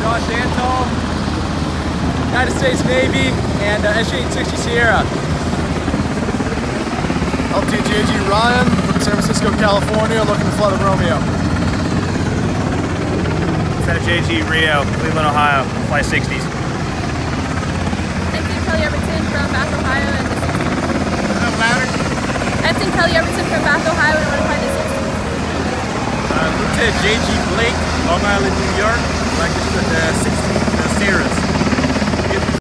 Josh Antall, United States Navy, and SJ-60 Sierra. LTJG Ryan from San Francisco, California, looking to fly the Romeo. JG Rio, Cleveland, Ohio, fly 60s. Ensign Kelly Everton from Bath, Ohio, and the 60s. Ensign Kelly Everton from Bath, Ohio, and I want to fly the 60s. Lieutenant J.G. Blake, Long Island, New York, like the 60 Sierras.